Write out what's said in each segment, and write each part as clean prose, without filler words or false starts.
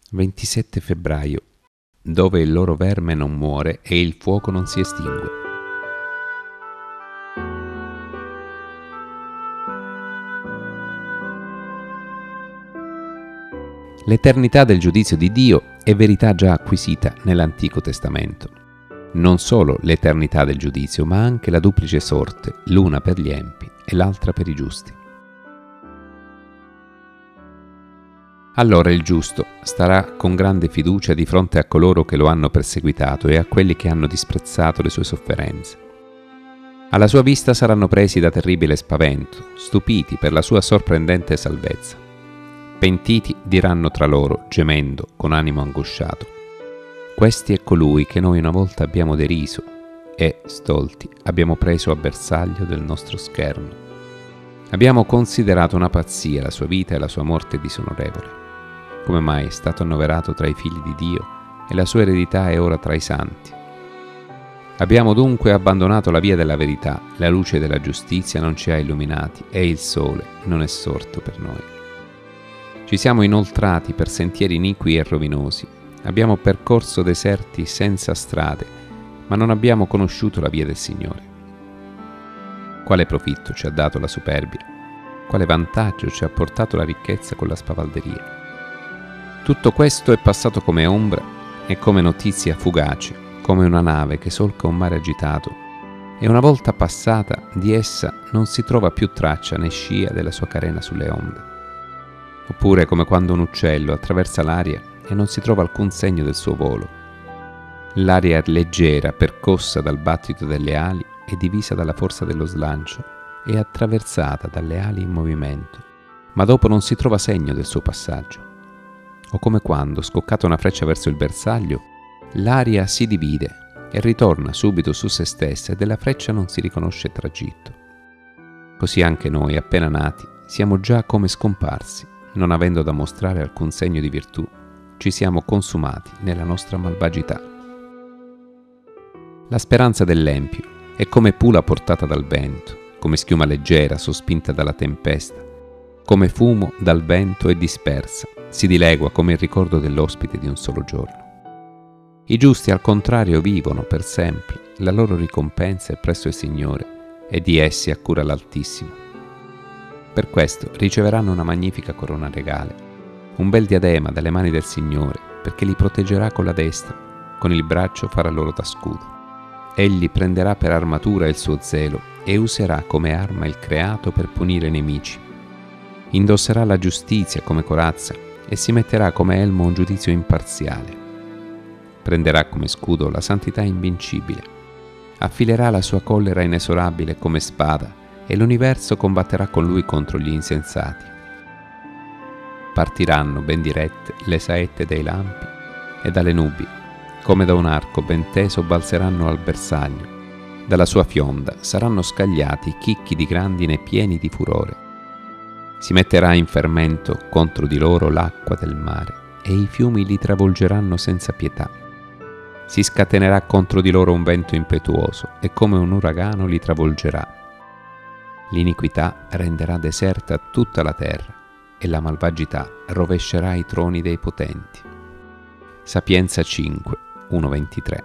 27 febbraio, dove il loro verme non muore e il fuoco non si estingue. L'eternità del giudizio di Dio è verità già acquisita nell'Antico Testamento. Non solo l'eternità del giudizio, ma anche la duplice sorte, l'una per gli empi e l'altra per i giusti. Allora il giusto starà con grande fiducia di fronte a coloro che lo hanno perseguitato e a quelli che hanno disprezzato le sue sofferenze. Alla sua vista saranno presi da terribile spavento, stupiti per la sua sorprendente salvezza. Pentiti diranno tra loro, gemendo, con animo angosciato: «Questi è colui che noi una volta abbiamo deriso e, stolti, abbiamo preso a bersaglio del nostro scherno. Abbiamo considerato una pazzia la sua vita e la sua morte disonorevole. Come mai è stato annoverato tra i figli di Dio e la sua eredità è ora tra i santi? Abbiamo dunque abbandonato la via della verità, la luce della giustizia non ci ha illuminati e il sole non è sorto per noi. Ci siamo inoltrati per sentieri iniqui e rovinosi, abbiamo percorso deserti senza strade, ma non abbiamo conosciuto la via del Signore. Quale profitto ci ha dato la superbia? Quale vantaggio ci ha portato la ricchezza con la spavalderia? Tutto questo è passato come ombra e come notizia fugace, come una nave che solca un mare agitato, e una volta passata di essa non si trova più traccia né scia della sua carena sulle onde. Oppure come quando un uccello attraversa l'aria e non si trova alcun segno del suo volo. L'aria leggera, percossa dal battito delle ali e divisa dalla forza dello slancio, è attraversata dalle ali in movimento, ma dopo non si trova segno del suo passaggio. O come quando, scoccata una freccia verso il bersaglio, l'aria si divide e ritorna subito su se stessa e della freccia non si riconosce il tragitto. Così anche noi, appena nati, siamo già come scomparsi, non avendo da mostrare alcun segno di virtù, ci siamo consumati nella nostra malvagità. La speranza dell'empio è come pula portata dal vento, come schiuma leggera sospinta dalla tempesta, come fumo dal vento e dispersa, si dilegua come il ricordo dell'ospite di un solo giorno. I giusti al contrario vivono per sempre, la loro ricompensa è presso il Signore e di essi ha cura l'Altissimo. Per questo riceveranno una magnifica corona regale, un bel diadema dalle mani del Signore, perché li proteggerà con la destra, con il braccio farà loro da scudo. Egli prenderà per armatura il suo zelo e userà come arma il creato per punire i nemici. Indosserà la giustizia come corazza e si metterà come elmo un giudizio imparziale. Prenderà come scudo la santità invincibile. Affilerà la sua collera inesorabile come spada e l'universo combatterà con lui contro gli insensati. Partiranno ben dirette le saette dei lampi e dalle nubi, come da un arco ben teso balzeranno al bersaglio. Dalla sua fionda saranno scagliati chicchi di grandine pieni di furore. Si metterà in fermento contro di loro l'acqua del mare e i fiumi li travolgeranno senza pietà. Si scatenerà contro di loro un vento impetuoso e come un uragano li travolgerà. L'iniquità renderà deserta tutta la terra e la malvagità rovescerà i troni dei potenti. Sapienza 5, 1-23.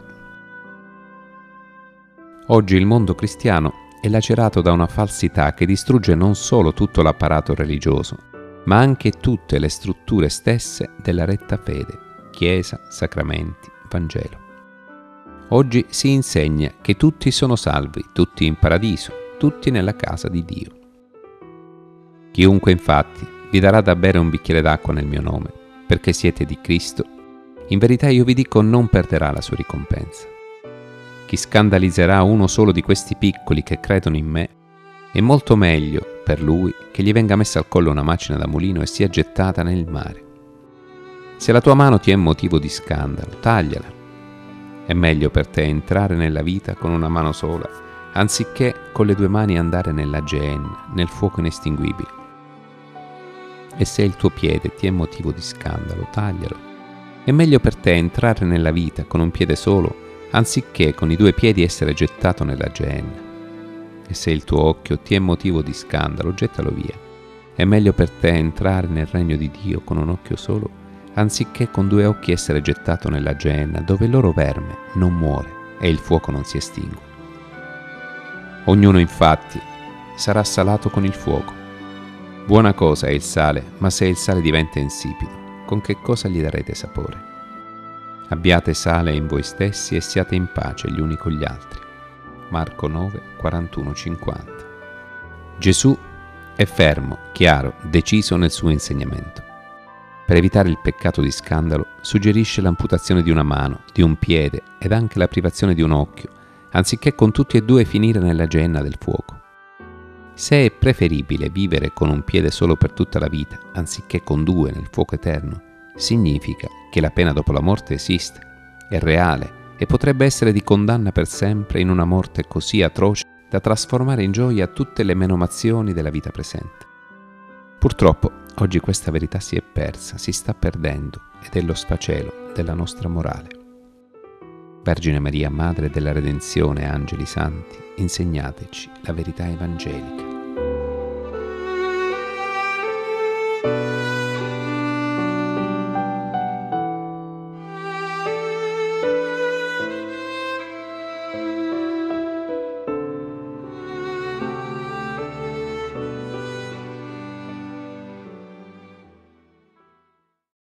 Oggi il mondo cristiano è lacerato da una falsità che distrugge non solo tutto l'apparato religioso, ma anche tutte le strutture stesse della retta fede, Chiesa, sacramenti, Vangelo. Oggi si insegna che tutti sono salvi, tutti in paradiso, tutti nella casa di Dio. Chiunque infatti vi darà da bere un bicchiere d'acqua nel mio nome, perché siete di Cristo, in verità io vi dico non perderà la sua ricompensa. Chi scandalizzerà uno solo di questi piccoli che credono in me, è molto meglio per lui che gli venga messa al collo una macina da mulino e sia gettata nel mare. Se la tua mano ti è motivo di scandalo, tagliala. È meglio per te entrare nella vita con una mano sola, anziché con le due mani andare nella Geenna, nel fuoco inestinguibile. E se il tuo piede ti è motivo di scandalo, taglialo. È meglio per te entrare nella vita con un piede solo, anziché con i due piedi essere gettato nella Geenna. E se il tuo occhio ti è motivo di scandalo, gettalo via. È meglio per te entrare nel regno di Dio con un occhio solo, anziché con 2 occhi essere gettato nella Geenna, dove il loro verme non muore e il fuoco non si estingue. Ognuno infatti sarà salato con il fuoco. Buona cosa è il sale, ma se il sale diventa insipido, con che cosa gli darete sapore? Abbiate sale in voi stessi e siate in pace gli uni con gli altri. Marco 9, 41-50. Gesù è fermo, chiaro, deciso nel suo insegnamento. Per evitare il peccato di scandalo, suggerisce l'amputazione di una mano, di un piede ed anche la privazione di un occhio, anziché con tutti e 2 finire nella Geenna del fuoco. Se è preferibile vivere con un piede solo per tutta la vita, anziché con 2 nel fuoco eterno, significa che la pena dopo la morte esiste, è reale e potrebbe essere di condanna per sempre in una morte così atroce da trasformare in gioia tutte le menomazioni della vita presente. Purtroppo, oggi questa verità si è persa, si sta perdendo ed è lo sfacelo della nostra morale. Vergine Maria, Madre della Redenzione, angeli santi, insegnateci la verità evangelica.